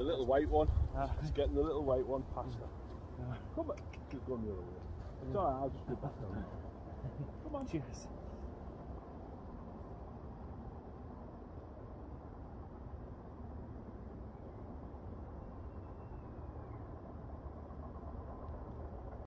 The little white one. It's getting the little white one past her. Come on. She's going the other way. It's alright, I'll just go back down. Come on. Cheers.